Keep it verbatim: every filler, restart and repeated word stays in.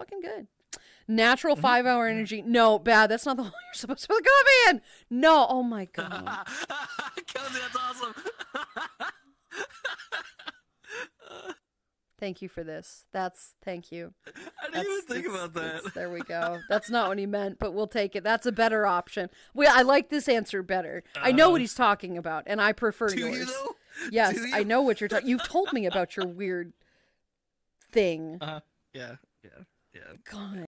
fucking good. Natural five hour energy. No, bad. That's not the hole you're supposed to put the coffee in. No. Oh my God. Kelsey, that's awesome. Thank you for this. That's thank you. I didn't even think about that. There we go. That's not what he meant, but we'll take it. That's a better option. We, I like this answer better. Uh, I know what he's talking about, and I prefer do yours. You know? Yes, you? I know what you're talking. You've told me about your weird thing. Uh, yeah, yeah, yeah. God.